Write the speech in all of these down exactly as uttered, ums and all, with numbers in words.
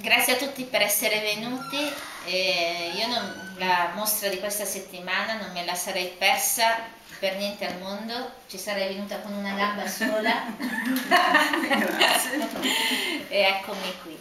grazie a tutti per essere venuti. Eh, io non, la mostra di questa settimana non me la sarei persa per niente al mondo, ci sarei venuta con una gamba sola. E eccomi qui.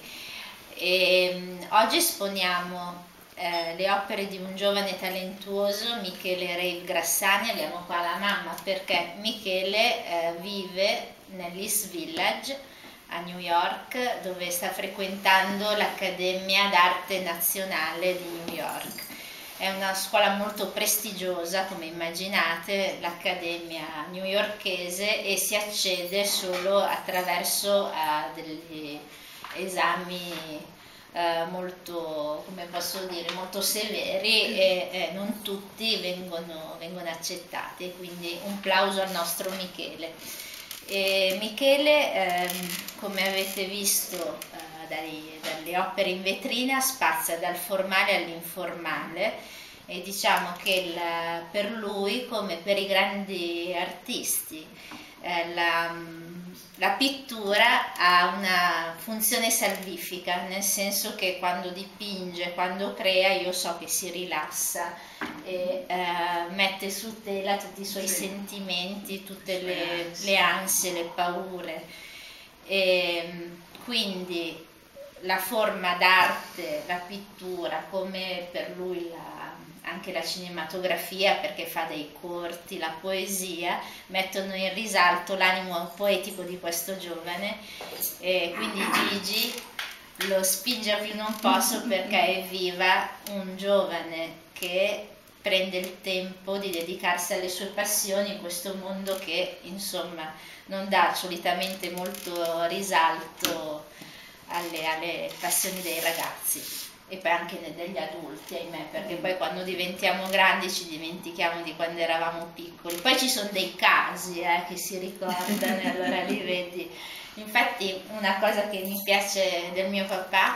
E, oggi esponiamo eh, le opere di un giovane talentuoso, Michele Rave Grassani. Abbiamo qua la mamma perché Michele eh, vive nell'East Village a New York, dove sta frequentando l'Accademia d'Arte Nazionale di New York. È una scuola molto prestigiosa, come immaginate, l'Accademia newyorkese, e si accede solo attraverso uh, degli esami uh, molto, come posso dire, molto severi, e eh, non tutti vengono, vengono accettati, quindi un plauso al nostro Michele. E Michele, ehm, come avete visto eh, dai, dalle opere in vetrina, spazia dal formale all'informale, e diciamo che il, per lui, come per i grandi artisti, eh, la, la pittura ha una funzione salvifica, nel senso che quando dipinge, quando crea, io so che si rilassa e eh, mette su tela tutti i suoi sì. sentimenti, tutte le, le ansie, le paure. E quindi la forma d'arte, la pittura, come per lui la, anche la cinematografia, perché fa dei corti, la poesia, mettono in risalto l'animo poetico di questo giovane, e quindi Gigi lo spinge a più non posso perché è viva un giovane che prende il tempo di dedicarsi alle sue passioni in questo mondo che insomma non dà solitamente molto risalto alle, alle passioni dei ragazzi e poi anche degli adulti, ahimè, perché poi quando diventiamo grandi ci dimentichiamo di quando eravamo piccoli. Poi ci sono dei casi eh, che si ricordano e allora li vedi. Infatti una cosa che mi piace del mio papà,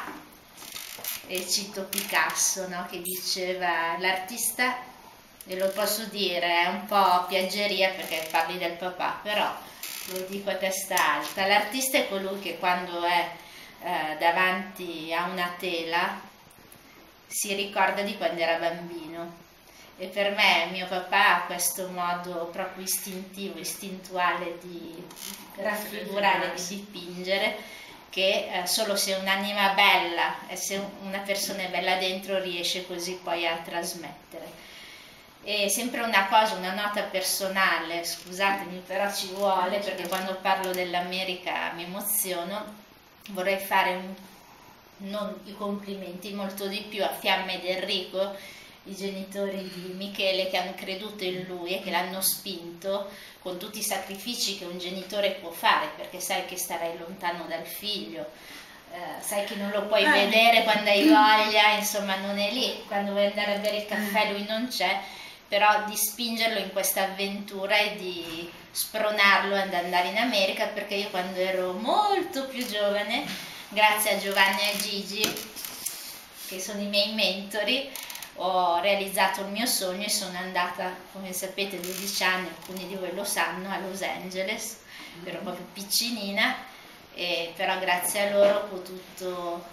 e cito Picasso, no? Che diceva: l'artista, e lo posso dire, è un po' piaggeria perché parli del papà, però lo dico a testa alta, l'artista è colui che quando è eh, davanti a una tela si ricorda di quando era bambino. E per me mio papà ha questo modo proprio istintivo, istintuale di raffigurare, di dipingere, che eh, solo se un'anima bella e se una persona è bella dentro riesce così poi a trasmettere. E sempre una cosa, una nota personale, scusatemi però ci vuole perché quando parlo dell'America mi emoziono, vorrei fare un, non i complimenti, molto di più a Fiamma ed Enrico, i genitori di Michele, che hanno creduto in lui e che l'hanno spinto con tutti i sacrifici che un genitore può fare, perché sai che starai lontano dal figlio, eh, sai che non lo puoi vedere quando hai voglia, insomma non è lì, quando vuoi andare a bere il caffè lui non c'è, però di spingerlo in questa avventura e di spronarlo ad andare in America, perché io quando ero molto più giovane, grazie a Giovanni e a Gigi, che sono i miei mentori, ho realizzato il mio sogno e sono andata, come sapete, dodici anni, alcuni di voi lo sanno, a Los Angeles, ero proprio piccinina, e però grazie a loro ho potuto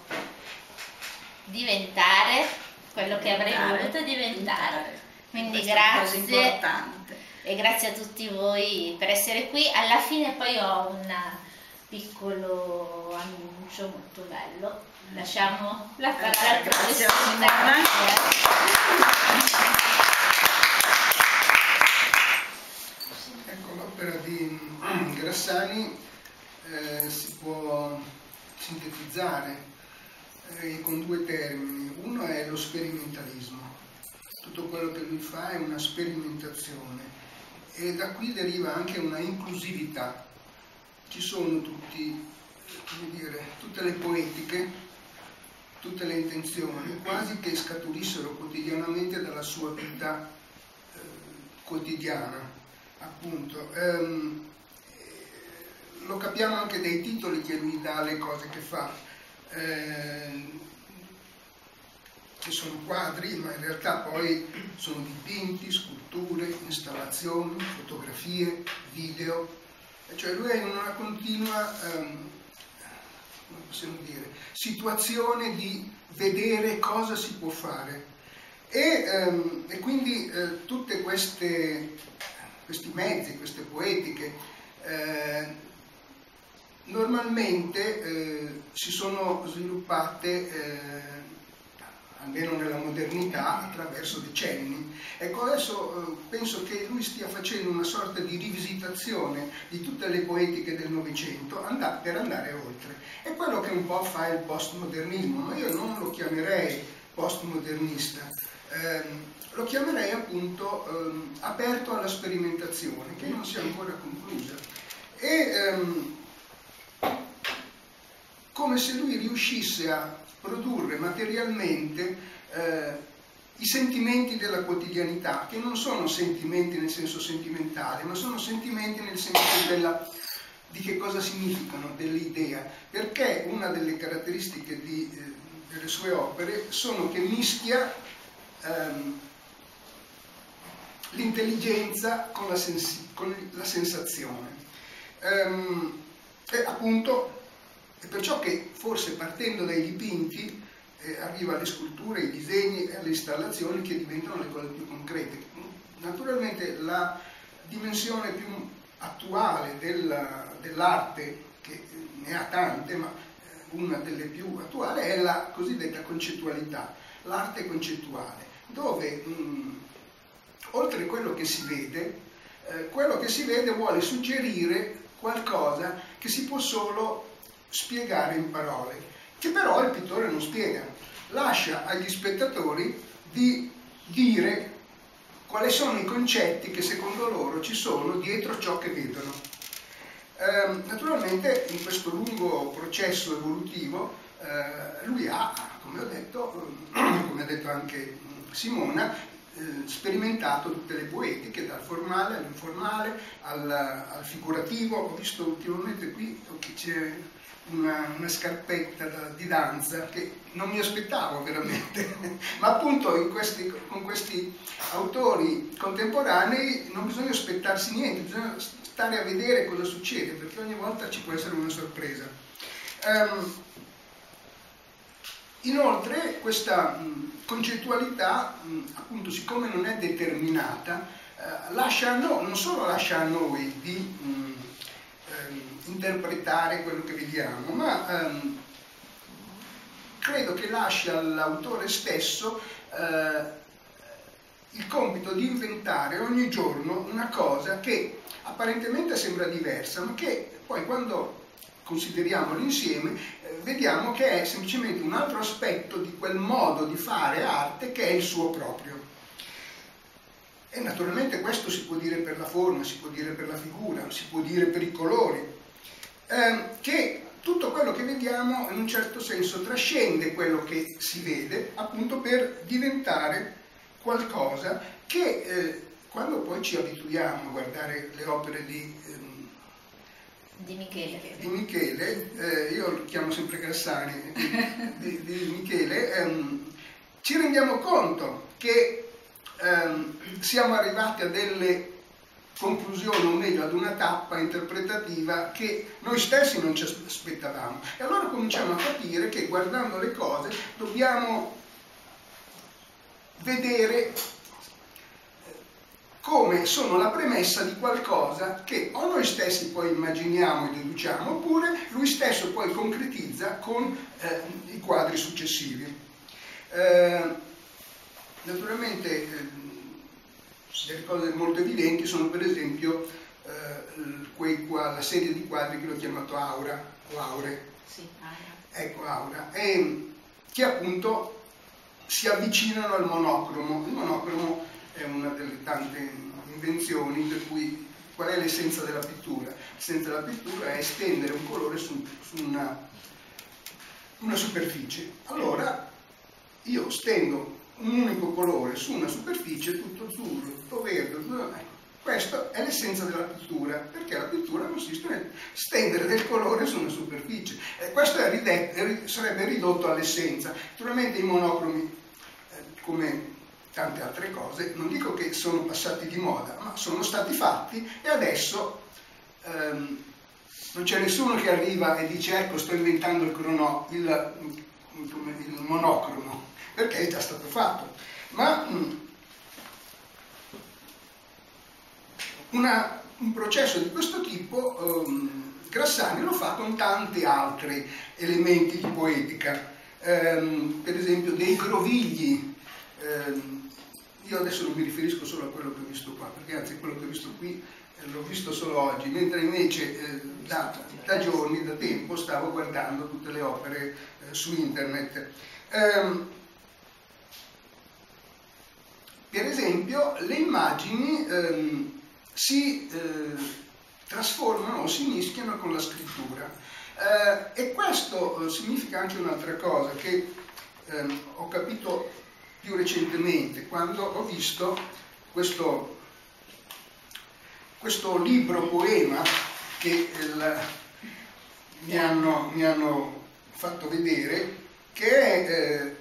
diventare quello che avrei voluto diventare. Quindi grazie, e grazie a tutti voi per essere qui. Alla fine poi ho un piccolo annuncio molto bello. Lasciamo la parola al professore. Ecco, l'opera di Grassani eh, si può sintetizzare eh, con due termini. Uno è lo sperimentalismo. Tutto quello che lui fa è una sperimentazione e da qui deriva anche una inclusività. Ci sono tutti, come dire, tutte le poetiche, tutte le intenzioni, quasi che scaturissero quotidianamente dalla sua vita eh, quotidiana, appunto. Ehm, lo capiamo anche dai titoli che lui dà alle cose che fa. Ehm, che sono quadri, ma in realtà poi sono dipinti, sculture, installazioni, fotografie, video, cioè lui è in una continua um, come possiamo dire, situazione di vedere cosa si può fare. E, ehm, e quindi eh, tutte queste, questi mezzi, queste poetiche, eh, normalmente eh, si sono sviluppate, eh, almeno nella modernità, attraverso decenni. Ecco, adesso eh, penso che lui stia facendo una sorta di rivisitazione di tutte le poetiche del Novecento and- per andare oltre. È quello che un po' fa il postmodernismo, ma io non lo chiamerei postmodernista, ehm, lo chiamerei appunto ehm, aperto alla sperimentazione, che non si è ancora conclusa. E ehm, come se lui riuscisse a produrre materialmente eh, i sentimenti della quotidianità, che non sono sentimenti nel senso sentimentale, ma sono sentimenti nel senso della, di che cosa significano, dell'idea, perché una delle caratteristiche di, eh, delle sue opere sono che mischia ehm, l'intelligenza con la, sensi con la sensazione. Ehm, e appunto è perciò che forse partendo dai dipinti eh, arriva alle sculture, ai disegni e alle installazioni che diventano le cose più concrete. Naturalmente la dimensione più attuale dell'arte, che ne ha tante, ma una delle più attuali è la cosiddetta concettualità, l'arte concettuale, dove mh, oltre a quello che si vede, eh, quello che si vede vuole suggerire qualcosa che si può solo spiegare in parole, che però il pittore non spiega, lascia agli spettatori di dire quali sono i concetti che secondo loro ci sono dietro ciò che vedono. Eh, naturalmente in questo lungo processo evolutivo eh, lui ha, come ho detto, eh, come ha detto anche Simona, eh, sperimentato tutte le poetiche, dal formale all'informale al, al figurativo. Ho visto ultimamente qui che c'è Una, una scarpetta da, di danza che non mi aspettavo veramente, ma appunto in questi, con questi autori contemporanei non bisogna aspettarsi niente, bisogna stare a vedere cosa succede, perché ogni volta ci può essere una sorpresa. Um, inoltre questa mh, concettualità, mh, appunto, siccome non è determinata, uh, lascia a no, non solo lascia a noi di mh, interpretare quello che vediamo, ma ehm, credo che lascia all'autore stesso eh, il compito di inventare ogni giorno una cosa che apparentemente sembra diversa, ma che poi quando consideriamo l'insieme eh, vediamo che è semplicemente un altro aspetto di quel modo di fare arte che è il suo proprio. E naturalmente questo si può dire per la forma, si può dire per la figura, si può dire per i colori, ehm, che tutto quello che vediamo in un certo senso trascende quello che si vede, appunto per diventare qualcosa che eh, quando poi ci abituiamo a guardare le opere di, ehm, di Michele, di Michele eh, io lo chiamo sempre Grassani, di, di Michele, ehm, ci rendiamo conto che ehm, siamo arrivati a delle conclusione, o meglio ad una tappa interpretativa che noi stessi non ci aspettavamo, e allora cominciamo a capire che guardando le cose dobbiamo vedere come sono la premessa di qualcosa che o noi stessi poi immaginiamo e deduciamo, oppure lui stesso poi concretizza con eh, i quadri successivi. Eh, naturalmente eh, delle cose molto evidenti sono per esempio eh, quei qua, la serie di quadri che l'ho chiamato Aura o Aure, sì, Aura. Ecco, Aura, e che appunto si avvicinano al monocromo. Il monocromo è una delle tante invenzioni per cui qual è l'essenza della pittura? L'essenza della pittura è estendere un colore su, su una, una superficie. Allora io stendo un unico colore su una superficie, tutto azzurro, tutto verde, tutto... Questa è l'essenza della pittura, perché la pittura consiste nel stendere del colore su una superficie. E questo è ridetto, sarebbe ridotto all'essenza. Naturalmente i monocromi, eh, come tante altre cose, non dico che sono passati di moda, ma sono stati fatti e adesso ehm, Non c'è nessuno che arriva e dice ecco sto inventando il, crono, il, il monocromo, perché è già stato fatto. Ma una, un processo di questo tipo um, Grassani lo fa con tanti altri elementi di poetica, um, per esempio dei grovigli. Um, io adesso non mi riferisco solo a quello che ho visto qua, perché anzi quello che ho visto qui l'ho visto solo oggi, mentre invece eh, da, da giorni, da tempo, stavo guardando tutte le opere eh, su internet. Ehm, per esempio, le immagini ehm, si eh, trasformano o si mischiano con la scrittura. Eh, e questo eh, significa anche un'altra cosa che ehm, ho capito più recentemente, quando ho visto questo questo libro poema che il, mi, hanno, mi hanno fatto vedere, che è, eh,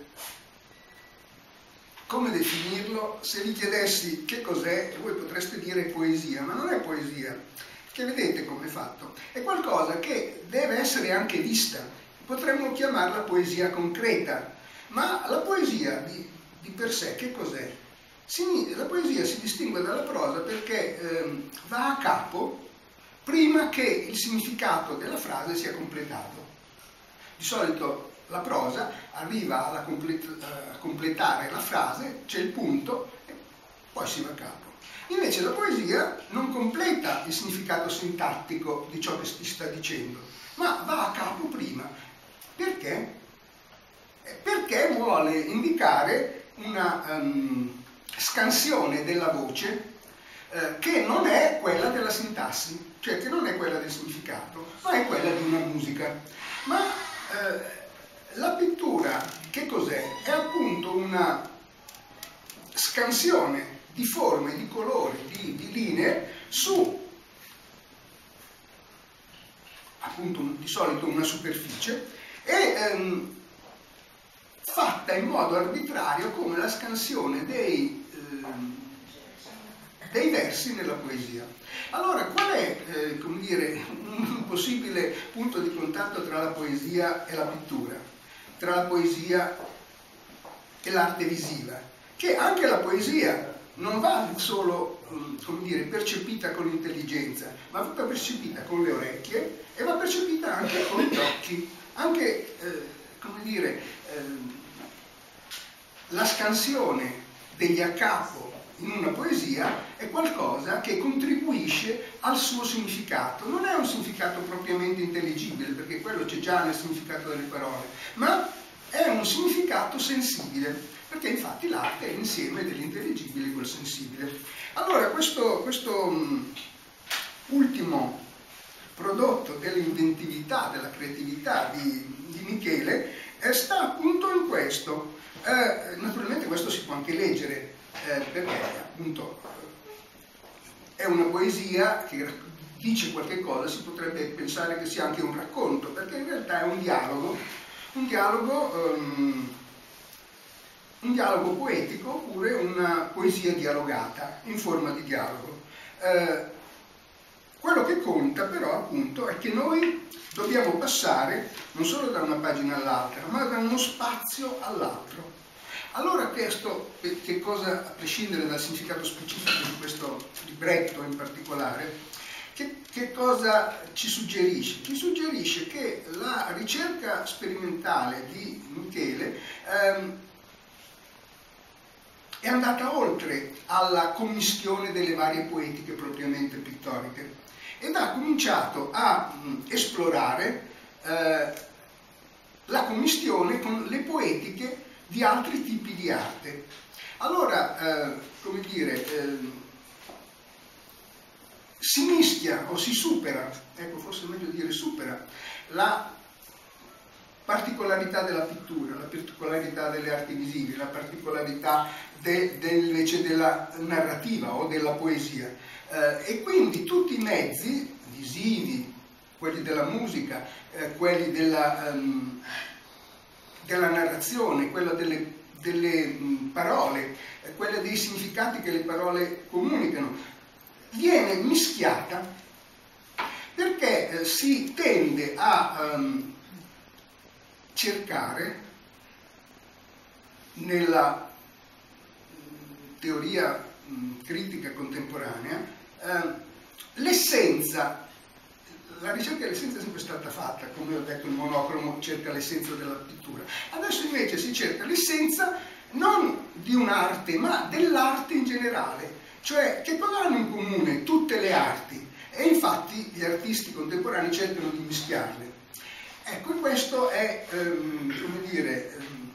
come definirlo, se vi chiedessi che cos'è, voi potreste dire poesia, ma non è poesia, che vedete come è fatto, è qualcosa che deve essere anche vista, potremmo chiamarla poesia concreta, ma la poesia di, di per sé che cos'è? La poesia si distingue dalla prosa perché eh, va a capo prima che il significato della frase sia completato. Di solito la prosa arriva alla complet a completare la frase, c'è il punto e poi si va a capo. Invece la poesia non completa il significato sintattico di ciò che si sta dicendo, ma va a capo prima. Perché? Perché vuole indicare una um, scansione della voce eh, che non è quella della sintassi, cioè che non è quella del significato, ma è quella di una musica. Ma eh, la pittura che cos'è? È appunto una scansione di forme, di colori, di, di linee su appunto di solito una superficie e ehm, fatta in modo arbitrario come la scansione dei, ehm, dei versi nella poesia. Allora, qual è, eh, come dire, un possibile punto di contatto tra la poesia e la pittura, tra la poesia e l'arte visiva? Che anche la poesia non va solo, come dire, percepita con l'intelligenza, ma va percepita con le orecchie e va percepita anche con gli occhi. Anche, eh, come dire, eh, la scansione degli a capo in una poesia è qualcosa che contribuisce al suo significato. Non è un significato propriamente intelligibile, perché quello c'è già nel significato delle parole, ma è un significato sensibile, perché infatti l'arte è l'insieme dell'intelligibile col sensibile. Allora, questo, questo um, ultimo prodotto dell'inventività, della creatività di, di Michele eh, sta appunto in questo. Eh, naturalmente questo si può anche leggere, eh, perché appunto è una poesia che dice qualche cosa, si potrebbe pensare che sia anche un racconto, perché in realtà è un dialogo, un dialogo, um, un dialogo poetico oppure una poesia dialogata, in forma di dialogo. Eh, quello che conta però appunto è che noi dobbiamo passare non solo da una pagina all'altra, ma da uno spazio all'altro. Allora questo, che cosa, a prescindere dal significato specifico di questo libretto in particolare, che, che cosa ci suggerisce? Ci suggerisce che la ricerca sperimentale di Michele ehm, è andata oltre alla commistione delle varie poetiche propriamente pittoriche ed ha cominciato a mh, esplorare eh, la commistione con le poetiche di altri tipi di arte. Allora, eh, come dire, eh, si mischia o si supera, ecco forse è meglio dire supera, la particolarità della pittura, la particolarità delle arti visive, la particolarità de, de, invece della narrativa o della poesia. Eh, e quindi tutti i mezzi visivi, quelli della musica, eh, quelli della, um, della narrazione, quella delle, delle um, parole, eh, quella dei significati che le parole comunicano, viene mischiata perché eh, si tende a um, cercare nella teoria mh, critica contemporanea eh, l'essenza. La ricerca dell'essenza è sempre stata fatta, come ho detto, il monocromo cerca l'essenza della pittura. Adesso invece si cerca l'essenza non di un'arte, ma dell'arte in generale. Cioè, che cosa hanno in comune tutte le arti? E infatti gli artisti contemporanei cercano di mischiarle. Ecco, questo è, ehm, come dire, ehm,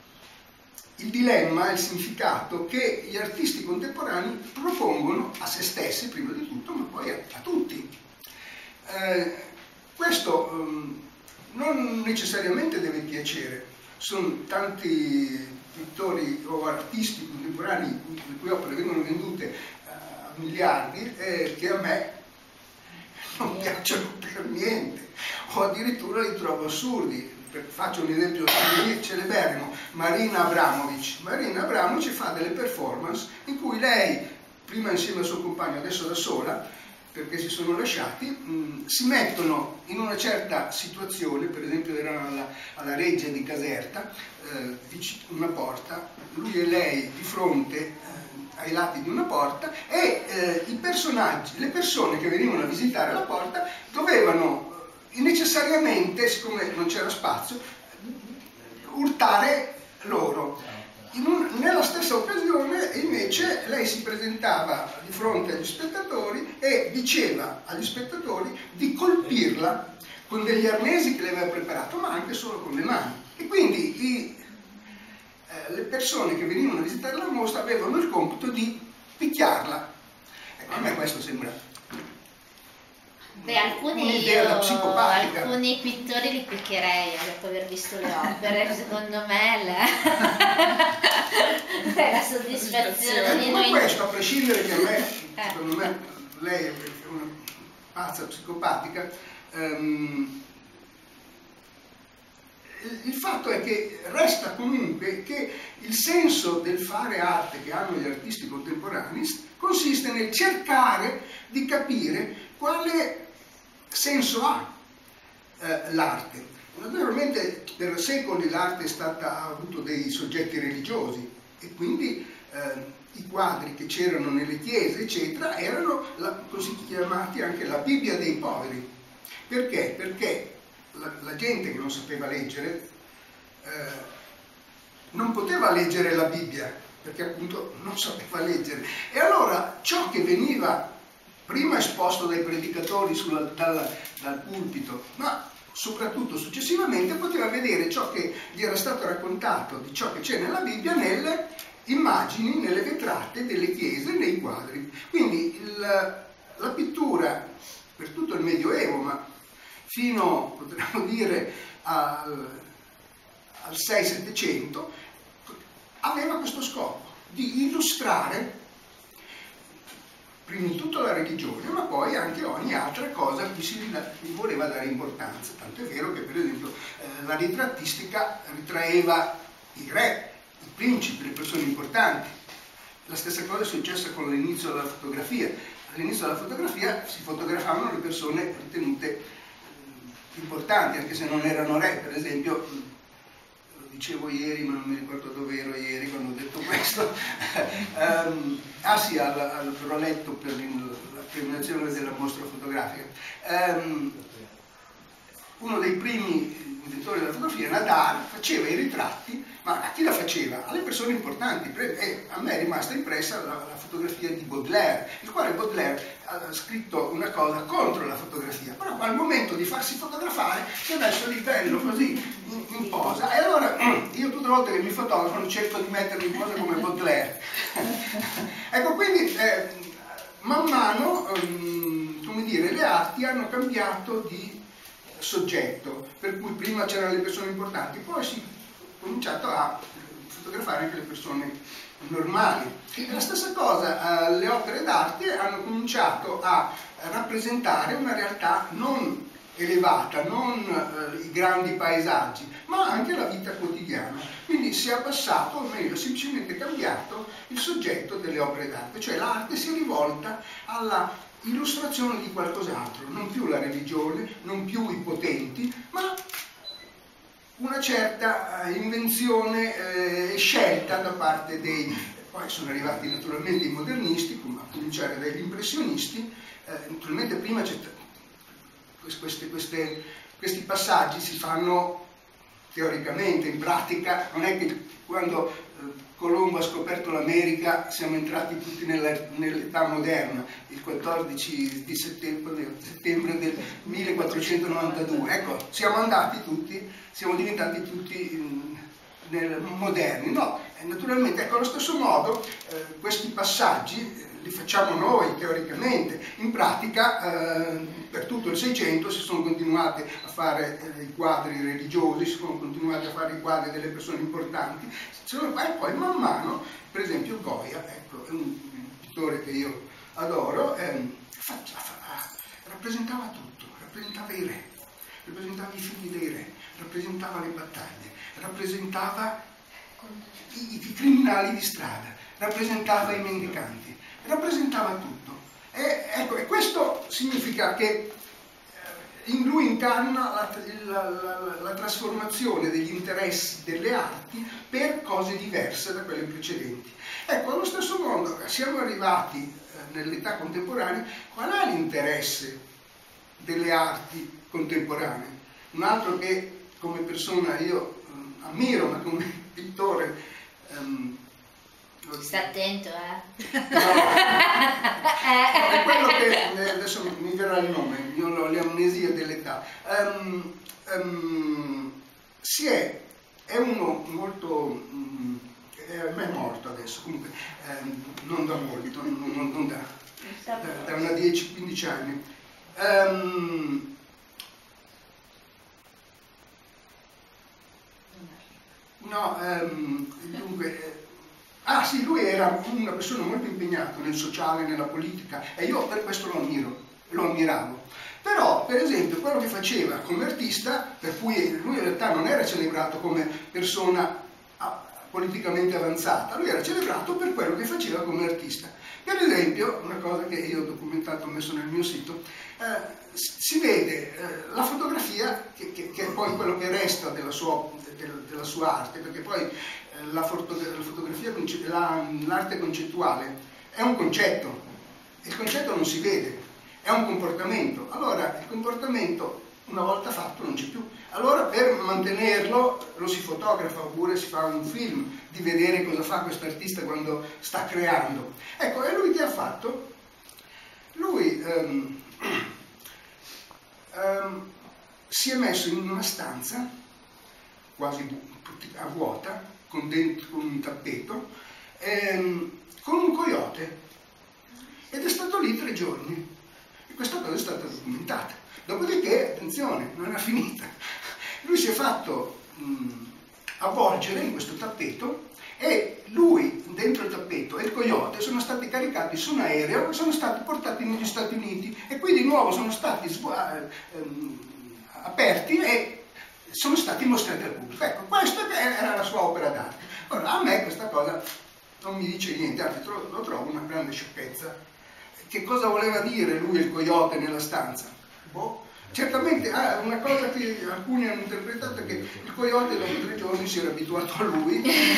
il dilemma, il significato che gli artisti contemporanei propongono a se stessi, prima di tutto, ma poi a, a tutti. Eh, questo um, non necessariamente deve piacere. Sono tanti pittori o artisti contemporanei le cui opere vengono vendute uh, a miliardi eh, che a me non piacciono per niente, o addirittura li trovo assurdi. Faccio un esempio celeberrimo: Marina Abramovic. Marina Abramovic fa delle performance in cui lei, prima insieme al suo compagno, adesso da sola, perché si sono lasciati, mh, si mettono in una certa situazione. Per esempio erano alla, alla Reggia di Caserta, eh, una porta, lui e lei di fronte eh, ai lati di una porta, e eh, i personaggi, le persone che venivano a visitare la porta dovevano necessariamente, siccome non c'era spazio, urtare loro. In un, nella stessa occasione invece lei si presentava di fronte agli spettatori e diceva agli spettatori di colpirla con degli arnesi che le aveva preparato, ma anche solo con le mani. E quindi i, eh, le persone che venivano a visitare la mostra avevano il compito di picchiarla. Ecco, a me questo sembra Beh, alcuni, io, alcuni pittori li picchierei dopo aver visto le opere. Secondo me la, la soddisfazione. Ma questo, a prescindere che a me, secondo me, lei è una pazza psicopatica, um, il fatto è che resta comunque che il senso del fare arte che hanno gli artisti contemporanei consiste nel cercare di capire quale senso ha eh, l'arte. Naturalmente per secoli l'arte è stata, ha avuto dei soggetti religiosi, e quindi eh, i quadri che c'erano nelle chiese, eccetera, erano la, così chiamati anche la Bibbia dei poveri. Perché? Perché la, la gente che non sapeva leggere eh, non poteva leggere la Bibbia, perché appunto non sapeva leggere. E allora ciò che veniva prima esposto dai predicatori sulla, dal, dal pulpito, ma soprattutto successivamente poteva vedere ciò che gli era stato raccontato di ciò che c'è nella Bibbia nelle immagini, nelle vetrate delle chiese, nei quadri. Quindi il, la pittura per tutto il Medioevo, ma fino, potremmo dire, al, al sei settecento, aveva questo scopo di illustrare prima di tutto la religione, ma poi anche ogni altra cosa a cui si voleva dare importanza. Tanto è vero che, per esempio, eh, la ritrattistica ritraeva i re, i principi, le persone importanti. La stessa cosa è successa con l'inizio della fotografia. All'inizio della fotografia si fotografavano le persone ritenute eh, importanti, anche se non erano re. Per esempio, lo dicevo ieri, ma non mi ricordo dove ero ieri quando ho detto questo, um, ah sì, l'ho letto per la premiazione della mostra fotografica. Um, uno dei primi inventori della fotografia, Nadar, faceva i ritratti, ma a chi la faceva? Alle persone importanti. E a me è rimasta impressa la, la fotografia di Baudelaire, il quale Baudelaire ha scritto una cosa contro la fotografia, però al momento di farsi fotografare si è messo lì bello così in, in posa, e allora io tutte le volte che mi fotografano cerco di mettermi in posa come Baudelaire. Ecco, quindi eh, man mano um, come dire, le arti hanno cambiato di soggetto, per cui prima c'erano le persone importanti, poi si è cominciato a fotografare anche le persone normali. E la stessa cosa, eh, le opere d'arte hanno cominciato a rappresentare una realtà non elevata, non eh, i grandi paesaggi, ma anche la vita quotidiana. Quindi si è abbassato, o meglio, semplicemente cambiato il soggetto delle opere d'arte, cioè l'arte si è rivolta alla illustrazione di qualcos'altro, non più la religione, non più i potenti, ma una certa invenzione e eh, scelta da parte dei... Poi sono arrivati naturalmente i modernisti, a cominciare dagli impressionisti, eh, naturalmente prima c'è... Queste, queste, questi passaggi si fanno teoricamente, in pratica non è che quando eh, Colombo ha scoperto l'America siamo entrati tutti nell'età moderna, il quattordici di settembre, settembre del millequattrocentonovantadue, ecco, siamo andati tutti, siamo diventati tutti in, nel, moderni, no, naturalmente, ecco, allo stesso modo eh, questi passaggi li facciamo noi teoricamente, in pratica eh, per tutto il Seicento si sono continuati a fare eh, i quadri religiosi, si sono continuati a fare i quadri delle persone importanti, e poi man mano, per esempio Goya, ecco, è un pittore che io adoro, eh, faccia, fa, rappresentava tutto, rappresentava i re, rappresentava i figli dei re, rappresentava le battaglie, rappresentava i, i criminali di strada, rappresentava i mendicanti, rappresentava tutto. E, ecco, e questo significa che in lui incarna la, la, la, la trasformazione degli interessi delle arti per cose diverse da quelle precedenti. Ecco, allo stesso modo siamo arrivati eh, nell'età contemporanea. Qual è l'interesse delle arti contemporanee? Un altro che come persona io eh, ammiro, ma come pittore ehm, sta attento, eh? No, è quello che adesso mi verrà il nome, io ho le amnesie dell'età. Um, um, si è, è uno molto, um, è morto adesso, comunque um, non da molto, non, non, non da, da, da una dieci quindici anni. Um, no, um, dunque. Ah sì, lui era una persona molto impegnata nel sociale, nella politica, e io per questo lo ammiro, lo ammiravo. Però, per esempio, quello che faceva come artista, per cui lui in realtà non era celebrato come persona politicamente avanzata, lui era celebrato per quello che faceva come artista. Per esempio, una cosa che io ho documentato, ho messo nel mio sito, eh, si vede eh, la fotografia, che, che, che è poi quello che resta della sua, del, della sua arte, perché poi eh, la, foto, la fotografia, l'arte concettuale è un concetto, il concetto non si vede, è un comportamento. Allora, il comportamento una volta fatto non c'è più. Allora per mantenerlo lo si fotografa oppure si fa un film di vedere cosa fa questo artista quando sta creando. Ecco, e lui che ha fatto? Lui um, um, si è messo in una stanza quasi a vuota, con, dentro, con un tappeto, ehm, con un coyote, ed è stato lì tre giorni. E questa cosa è stata documentata. Dopodiché, attenzione, non è finita. Lui si è fatto mh, avvolgere in questo tappeto e lui, dentro il tappeto, e il coyote sono stati caricati su un aereo e sono stati portati negli Stati Uniti e qui di nuovo sono stati ehm, aperti e sono stati mostrati al pubblico. Ecco, questa era la sua opera d'arte. Ora, a me questa cosa non mi dice niente, anzi lo trovo una grande sciocchezza. Che cosa voleva dire lui e il coyote nella stanza? Boh. Certamente ah, una cosa che alcuni hanno interpretato è che il coyote dopo tre giorni si era abituato a lui.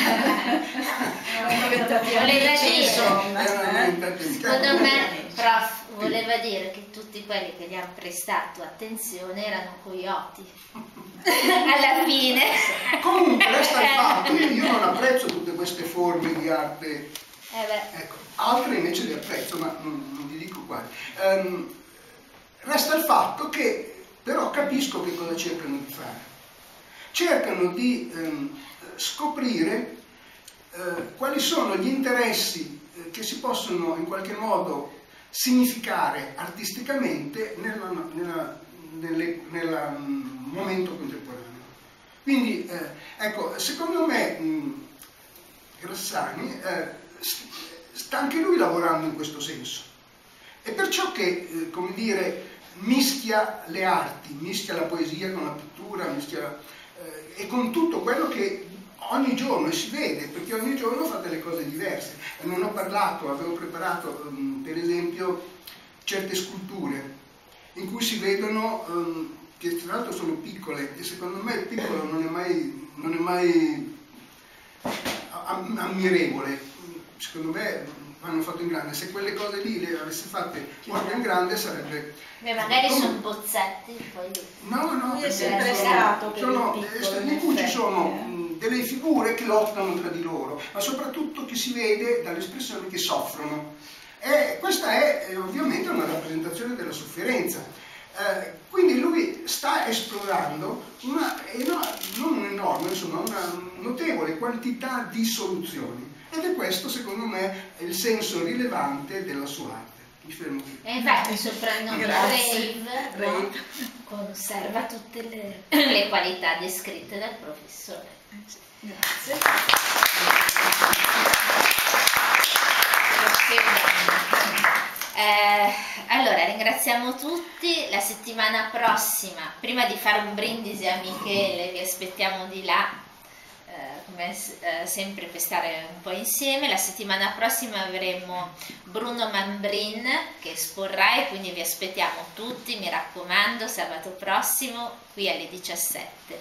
Voleva dire, secondo me, prof, voleva dire che tutti quelli che gli hanno prestato attenzione erano coyoti. Alla fine. Comunque resta il fatto che io non apprezzo tutte queste forme di arte. Eh beh. Ecco, altre invece le apprezzo, ma non, non vi dico quali. Um, resta il fatto che però capisco che cosa cercano di fare. Cercano di um, scoprire uh, quali sono gli interessi uh, che si possono in qualche modo significare artisticamente nella, nella, nelle, nella um, momento contemporaneo. Quindi, eh, ecco, secondo me mh, Grassani eh, sta anche lui lavorando in questo senso. È perciò che, eh, come dire, mischia le arti, mischia la poesia con la pittura, mischia, eh, e con tutto quello che ogni giorno, e si vede, perché ogni giorno fa delle cose diverse. Non ho parlato, avevo preparato, um, per esempio, certe sculture in cui si vedono, um, che tra l'altro sono piccole, e secondo me il piccolo non è mai, non è mai am ammirevole, secondo me hanno fatto in grande. Se quelle cose lì le avessi fatte in grande sarebbe... Beh, magari come... sono bozzetti poi... No, no, è sempre stato per sono, il piccolo, in cui ci sono mh, delle figure che lottano tra di loro, ma soprattutto che si vede dalle espressioni che soffrono. E questa è eh, ovviamente una rappresentazione della sofferenza. Eh, quindi lui sta esplorando una, non un'enorme, insomma, una notevole quantità di soluzioni. Ed è questo, secondo me, il senso rilevante della sua arte. Mi fermo qui. E infatti il soprannome Rave, Rave conserva tutte le, le qualità descritte dal professore. Grazie. Eh, allora, ringraziamo tutti. La settimana prossima, prima di fare un brindisi a Michele, vi aspettiamo di là. Come eh, sempre per stare un po' insieme. La settimana prossima avremo Bruno Mambrin che esporrà e quindi vi aspettiamo tutti, mi raccomando, sabato prossimo qui alle diciassette,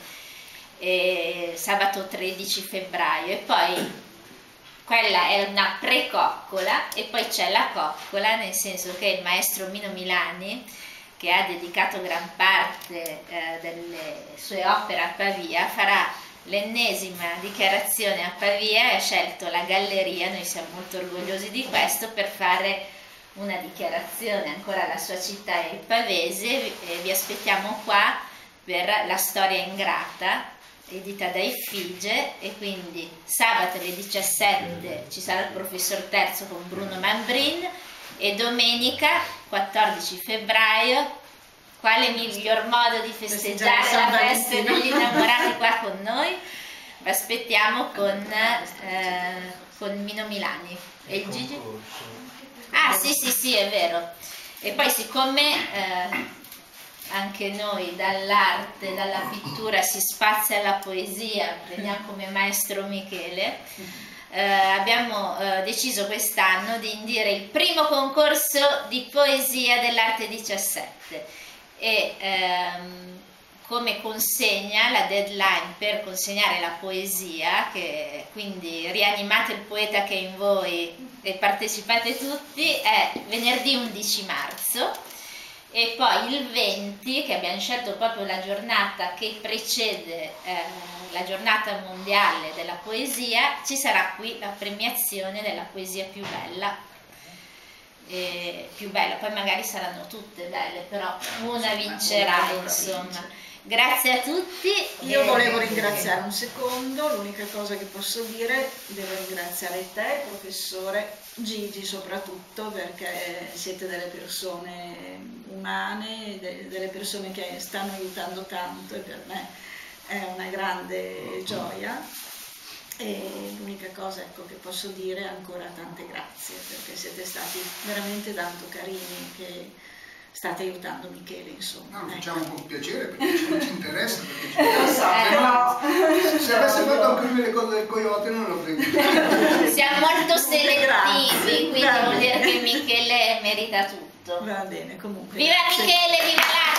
e sabato tredici febbraio, e poi quella è una pre-coccola e poi c'è la coccola, nel senso che il maestro Mino Milani, che ha dedicato gran parte eh, delle sue opere a Pavia, farà l'ennesima dichiarazione a Pavia e ha scelto la galleria, noi siamo molto orgogliosi di questo, per fare una dichiarazione ancora alla sua città, il Pavese, e vi aspettiamo qua per La storia ingrata, edita da Effige, e quindi sabato alle diciassette ci sarà il professor Terzo con Bruno Mambrin, e domenica quattordici febbraio, quale miglior modo di festeggiare la festa degli innamorati qua con noi? Vi aspettiamo con, eh, con Mino Milani. E il Gigi? Ah sì sì sì, è vero. E poi siccome eh, anche noi dall'arte, dalla pittura si spazia alla poesia, prendiamo come maestro Michele, eh, abbiamo eh, deciso quest'anno di indire il primo concorso di poesia dell'Arte diciassette. E ehm, come consegna, la deadline per consegnare la poesia, che quindi rianimate il poeta che è in voi e partecipate tutti, è venerdì undici marzo, e poi il venti, che abbiamo scelto proprio la giornata che precede eh, la giornata mondiale della poesia, ci sarà qui la premiazione della poesia più bella. E più bella, poi magari saranno tutte belle, però una vincerà, insomma. Grazie a tutti. Io volevo ringraziare un secondo, l'unica cosa che posso dire, devo ringraziare te, professore, Gigi soprattutto, perché siete delle persone umane, delle persone che stanno aiutando tanto, e per me è una grande gioia. E l'unica cosa, ecco, che posso dire è ancora tante grazie, perché siete stati veramente tanto carini, che state aiutando Michele, insomma. No, ecco. Facciamo con piacere, perché ci, ci interessa, perché ci interessa. Lo so, però... Se avesse fatto anche lui le cose del coyote non lo prendo. Siamo molto selettivi, quindi vuol dire che Michele merita tutto. Va bene, comunque. Viva Michele, viva l'arte!